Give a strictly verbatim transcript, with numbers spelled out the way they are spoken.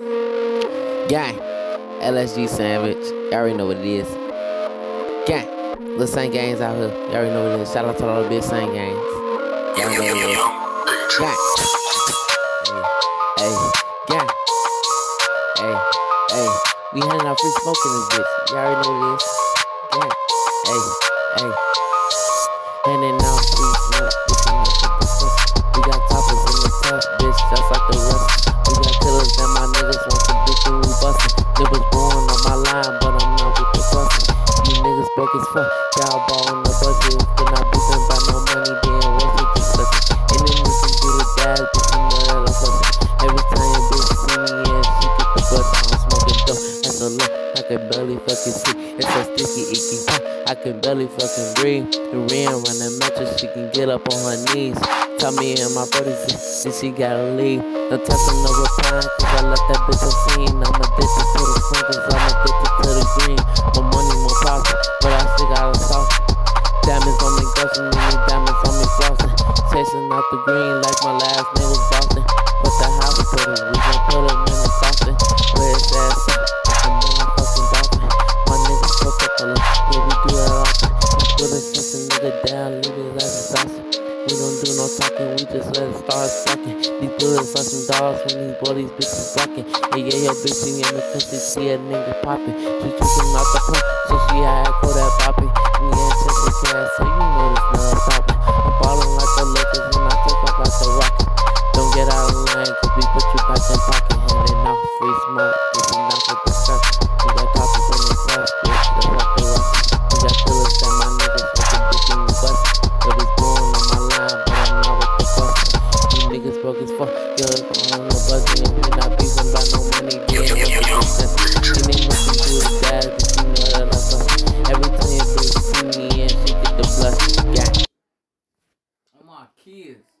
Gang, L S G sandwich. You already know what it is. Gang, little Saint Games out here. You already know what it is. Shout out to all the big Saint Games. Y'all know what it is. Gang. Hey, hey, gang. Hey, hey. We handing out free smoke in this bitch. You already know what it is. Gang. Hey, hey. Handing out free smoke. We got toppers in the top, bitch, just like the rest. We got killers and my niggas want some bitch and we bustin'. Niggas born on my line, but I'm not with the fussin'. You niggas broke as fuck, y'all ballin' the budget. If not beefin' by no money, then what's it discussin'? And then you can get it bad, bitch, you know that I'm fussin'. Every time your bitch see me, yeah, she get the button. I'm smoking dope, that's a look, I can barely fucking see. It's so sticky, icky, I can barely fucking breathe. The rim run the mattress, she can get up on her knees. Tell me and my brother that she gotta leave. Don't touch her no replying, cause I let that bitch have seen. I'm addicted to the sun, cause I'm addicted to the green. More money, more profit, but I still got a sauce. Diamonds on me, ghosting me, diamonds on me, flossing. Chasing out the green like my last name was Boston. Put the house, put it, we gon' put him in the coffin. Where it's ass up, like a motherfucking dolphin. My niggas so fucking low, yeah, we do that often. Put a sense a nigga down, leave his ass exhausted. We don't do no talking, we just let it start sparking. These bullets are some dogs when these boy these bitches blocking. Hey, yeah, your bitch in the country, see a nigga popping. She tweaking out the pump, so she had to call that popping. Me and Chelsea cash, so you know this not stopping. I'm ballin' like the Lakers and I take off like the Rocket. Don't get out of line, cause we put you back in pocket. Handing out free smoke, this is not for discussion. We got coppers in the club, bitch, that's like the Russian. We got killers and my niggas with the bitch in the bus. It was born on my line, but I'm not with the fuss. You niggas broke as fuck, yo, it's on the buzzing. If we not beefing by no money, then what's the difference? And they looking to his dad, but you know that I fuss. Every time you bitch see me and she get the blush, yeah. Oh my kids.